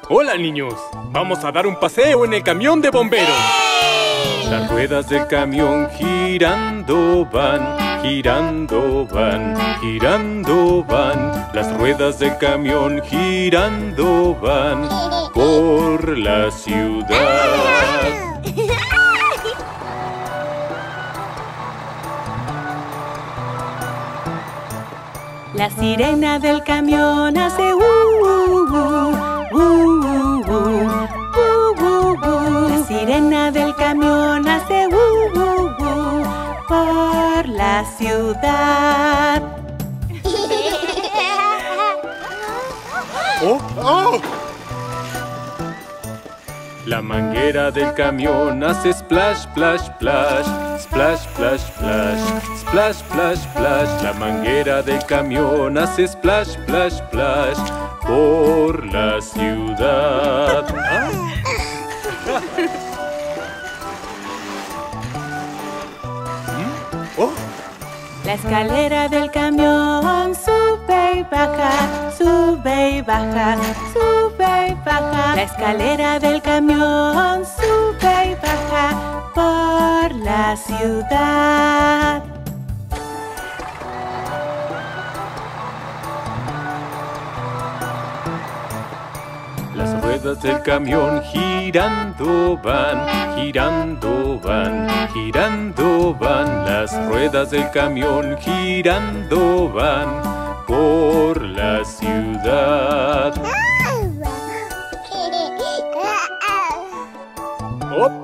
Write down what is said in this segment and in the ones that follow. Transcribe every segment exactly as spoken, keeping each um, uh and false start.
Hola, niños. Vamos a dar un paseo en el camión de bomberos. Las ruedas del camión girando van, girando van, girando van. Las ruedas del camión girando van por la ciudad. La sirena del camión hace uh, uh, uh, uh, uh, uh, uh, uh. La sirena del camión hace uh, uh, uh, por la ciudad. ¡Oh! ¡Oh! La manguera del camión hace splash, splash, splash, splash, splash, splash, splash, splash, splash. La manguera del camión hace splash, splash, splash por la ciudad. ¿Ah? ¿Mm? ¡Oh! La escalera del camión sube y baja, sube y baja, sube y baja. La escalera del camión sube y baja por la ciudad. Las ruedas del camión girando van, girando van, girando van. Las ruedas del camión girando van por la ciudad. ¡Oh!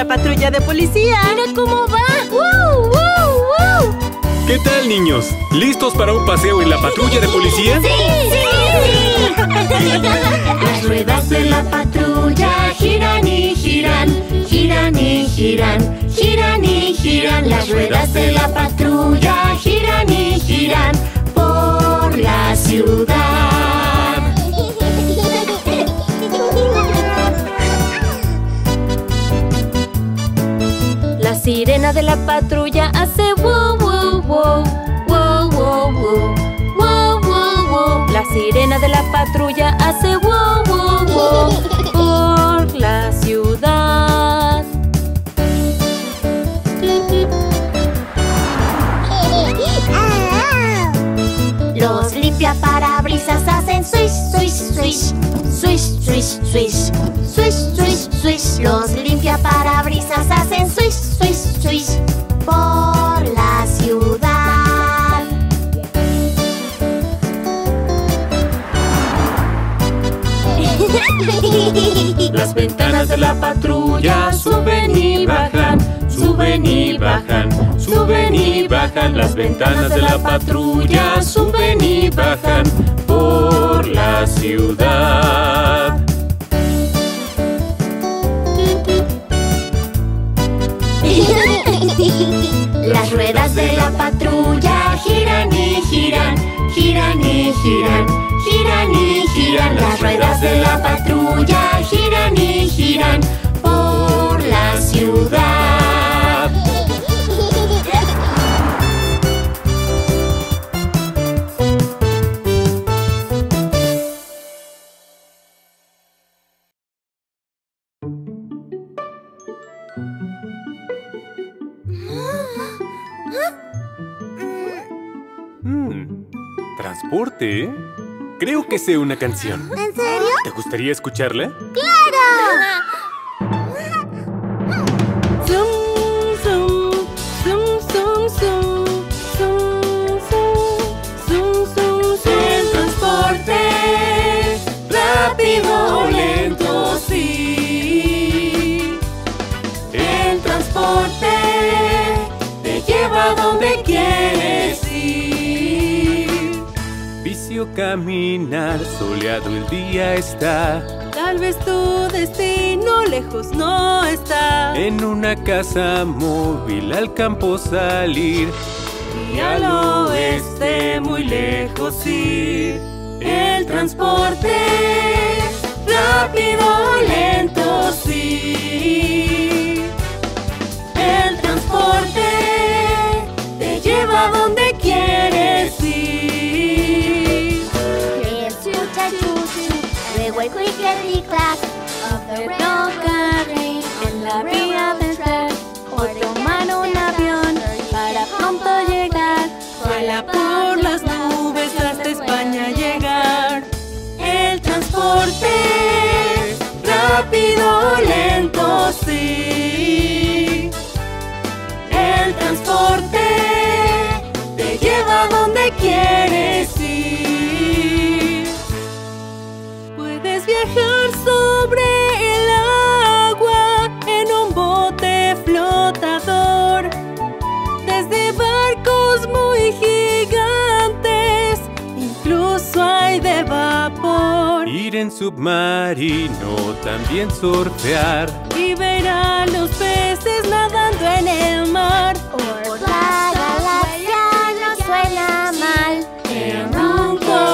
patrulla de policía. ¡Mira cómo va! ¡Woo, woo, woo! ¿Qué tal, niños? ¿Listos para un paseo en la patrulla de policía? ¡Sí, sí, sí! Las ruedas de la patrulla giran y giran, giran y giran, giran y giran. Las ruedas de la patrulla giran y giran por la ciudad. La sirena de la patrulla hace wow, wow, wow, wow, wow, wow, wow, wow, wow. La sirena de la patrulla hace wow, wow, wow por la ciudad. Los limpiaparabrisas hacen swish, swish, swish, swish, swish, swish, swish, swish, swish. Los limpiaparabrisas hacen swish, swish, swish por la ciudad. Las ventanas de la patrulla suben y bajan, suben y bajan, suben y bajan. Las ventanas de la patrulla suben y bajan por la ciudad. Las ruedas de la patrulla giran y giran, giran y giran, giran y giran. Las ruedas de la patrulla giran y giran por la ciudad. Hmm, ¿transporte? Creo que sé una canción. ¿En serio? ¿Te gustaría escucharla? ¡Claro! Zum, zum, zum, zum, zum, zum, zum, zum, zum. El transporte, rápido o lento, sí. El transporte te lleva donde quieres ir. Vicio caminar, soleado el día está. Tal vez tu destino lejos no está. En una casa móvil al campo salir Y al oeste muy lejos ir. El transporte, rápido o lento, sí. El transporte te lleva donde quieres ir. Here's to Chachuchu, luego el clickety-clack of the ferrocarril en la vía del tren. O tomar un avión para pronto llegar. Vuela por las nubes hasta España llegar. El transporte, rápido o lento, sí. El transporte te lleva donde quieres ir. Puedes viajar sobre el agua en un bote flotador. Desde barcos muy gigantes, incluso hay de vapor. Ir en submarino, también surfear. Y ver a los peces nadando en el mar. Por la galaxia no suena mal. En un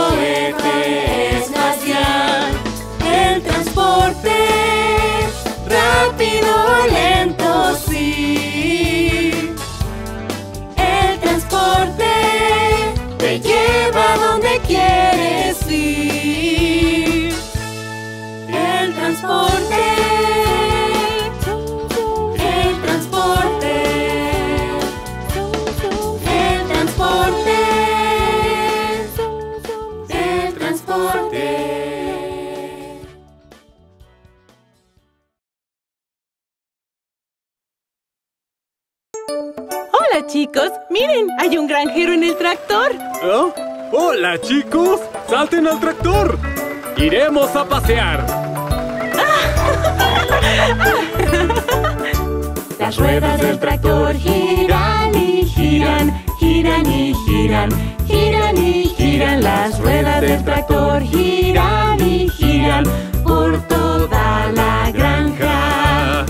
cohete espacial. El transporte, rápido o lento, sí. El transporte te lleva donde quieres ir. El transporte, el transporte, el transporte, el transporte. Hola chicos, miren, hay un granjero en el tractor. ¿Oh? ¡Hola, chicos! ¡Salten al tractor! ¡Iremos a pasear! Las ruedas del tractor giran y giran, giran y giran, giran y giran. Las ruedas del tractor giran y giran por toda la granja.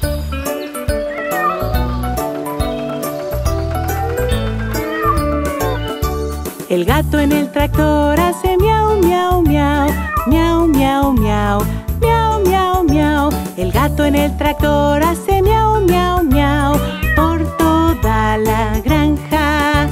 El gato en el tractor hace miau, miau, miau, miau, miau, miau, miau, miau, miau. El gato en el tractor hace miau, miau, miau por toda la granja.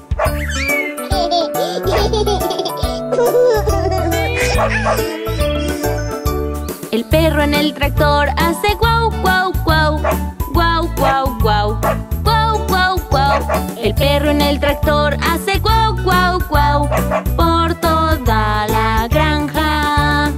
El perro en el tractor hace guau, guau, guau, guau, guau, guau, guau, guau, guau. El perro en el tractor hace guau, guau, guau por toda la granja.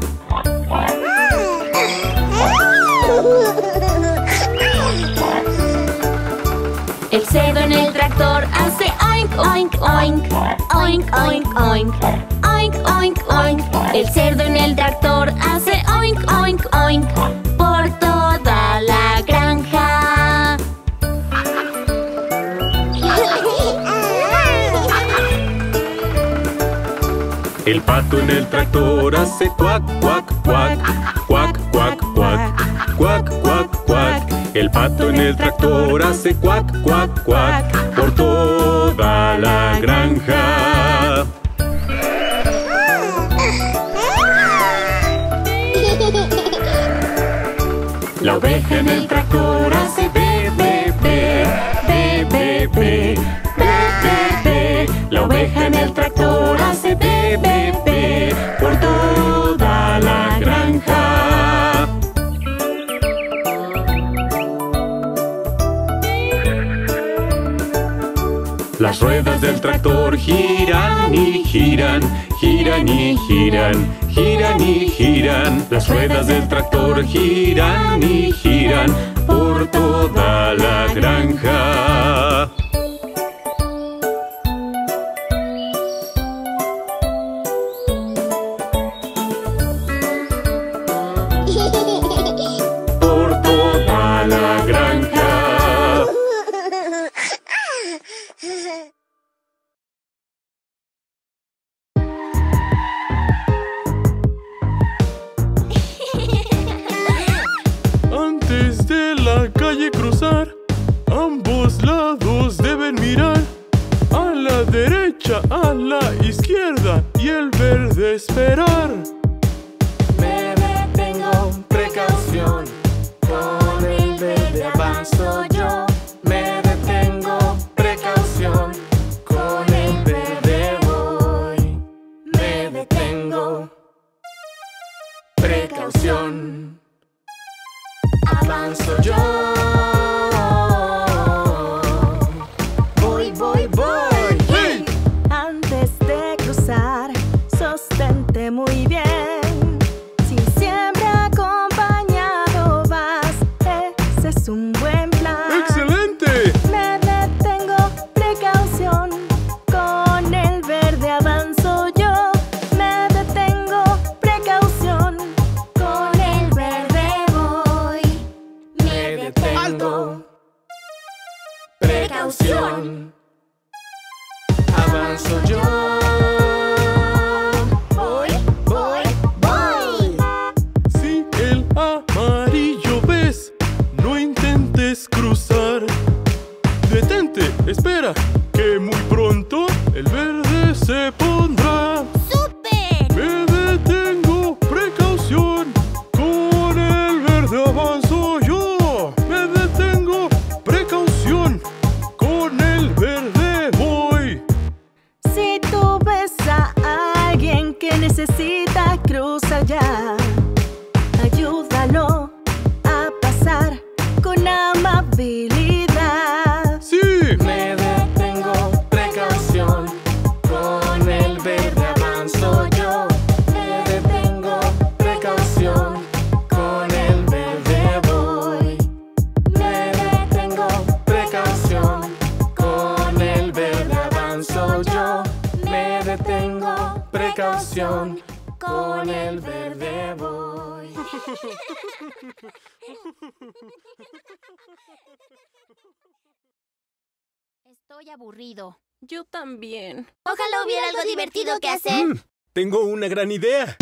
El cerdo en el tractor hace oink, oink, oink, oink, oink, oink, oink, oink, oink. El cerdo en el tractor hace oink, oink, oink por toda la granja. El pato en el tractor hace cuac, cuac, cuac, cuac, cuac, cuac, cuac, cuac, cuac. El pato en el tractor hace cuac, cuac, cuac por toda la granja. La oveja en el tractor hace be, be, be, be, be, be, be, be, be. La oveja en el tractor hace be, be, be por toda la granja. Las ruedas del tractor giran y giran, giran y giran, giran y giran. Las ruedas del tractor giran y giran por toda la granja. Por toda la granja. Antes de la calle cruzar, ambos lados deben mirar. A la derecha, a la izquierda y el verde esperar. Me detengo, precaución, con el verde avanzo yo. Me detengo, precaución, con el verde voy. Me detengo, precaución, avanzo yo. Voy, voy, voy. ¡Hey! Antes de cruzar, sostente muy bien. Si siempre acompañado vas, ese es un buen plan. ¡Excelente! Me detengo, precaución, con el verde avanzo yo. Me detengo, precaución, Con el verde voy. Me detengo, precaución, avanzo yo. Voy, voy, voy. Si el amarillo ves, no intentes cruzar. Detente, espera, que muy pronto el verde se pondrá. ¡Súper! Me detengo, precaución, con el verde avanzo yo. Me detengo, precaución, con el verde voy. Si tú ves a alguien que necesita cruzar ya, ayúdalo a pasar con amabilidad. Sí, Me detengo, precaución, con el verde avanzo yo. Me detengo, precaución, con el verde voy. Me detengo, precaución, con el verde avanzo yo. Me detengo, precaución, con el verde voy. Estoy aburrido. Yo también. Ojalá hubiera algo divertido que hacer. Mm, tengo una gran idea.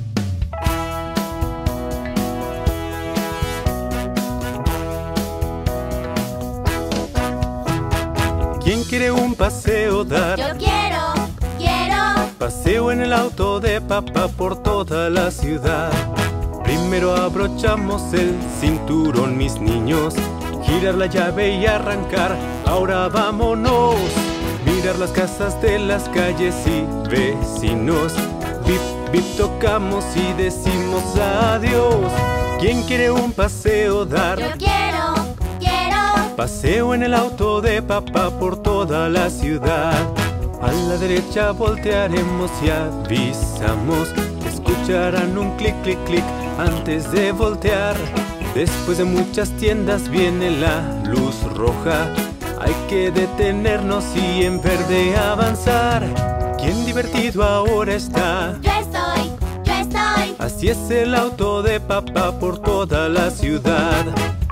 ¿Quién quiere un paseo dar? Yo quiero, quiero. Paseo en el auto de papá por toda la ciudad. Primero abrochamos el cinturón, mis niños. Girar la llave y arrancar. Ahora vámonos. Mirar las casas de las calles y vecinos. Bip, bip, tocamos y decimos adiós. ¿Quién quiere un paseo dar? Yo quiero, quiero. Paseo en el auto de papá por toda la ciudad. A la derecha voltearemos y avisamos. Escucharán un clic, clic, clic antes de voltear. Después de muchas tiendas viene la luz roja. Hay que detenernos y en verde avanzar. ¿Quién divertido ahora está? Yo estoy, yo estoy. Así es el auto de papá por toda la ciudad.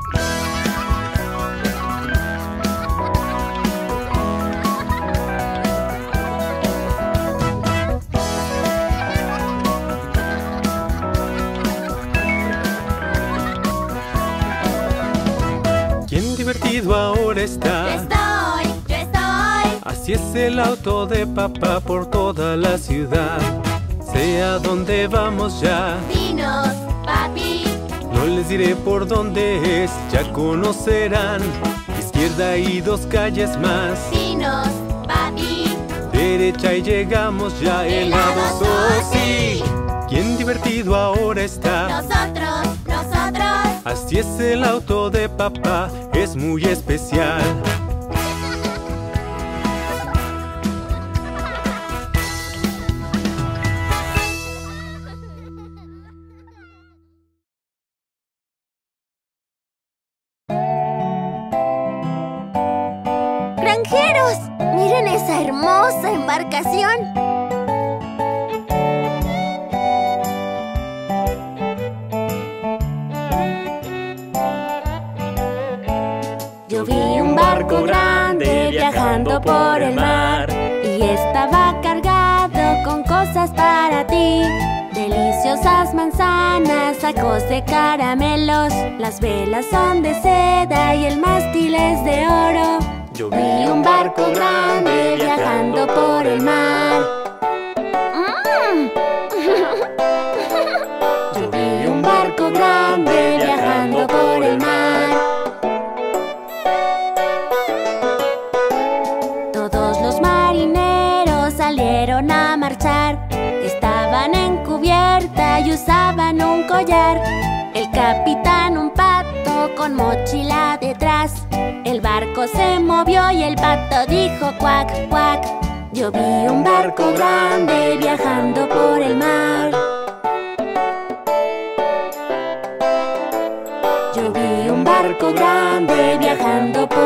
¿Quién divertido ahora Yo está? estoy, yo estoy. Así es el auto de papá por toda la ciudad. Sea donde vamos ya. Dinos, papi. No les diré por dónde es, ya conocerán. Izquierda y dos calles más. Dinos, papi. Derecha y llegamos ya. Helados, oh sí. ¿Quién divertido ahora está? Nosotros, nosotros. Así es el auto de papá, es muy especial. ¡Granjeros! ¡Miren esa hermosa embarcación! Yo vi un barco grande viajando por el mar y estaba cargado con cosas para ti. Deliciosas manzanas, sacos de caramelos. Las velas son de seda y el mástil es de oro. Yo Vi un barco grande viajando por el mar. Mm. Yo vi un barco grande viajando por el mar. Todos los marineros salieron a marchar. Estaban en cubierta y usaban un collar. El capitán un pato con mochila detrás. El barco se movió y el pato dijo cuac, cuac. Yo vi un barco grande viajando por el mar. Yo vi un barco grande viajando por